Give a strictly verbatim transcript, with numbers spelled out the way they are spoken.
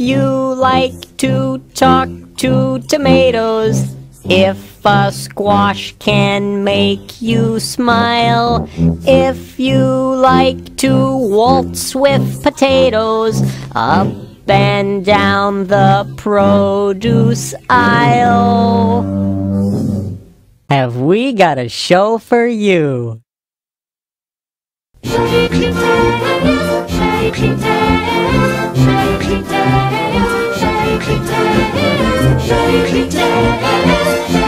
you like to talk to tomatoes, if a squash can make you smile, if you like to waltz with potatoes, up and down the produce aisle, have we got a show for you? Shaking tails, shaking tails, shaking tails, shaking tails, shaking tails.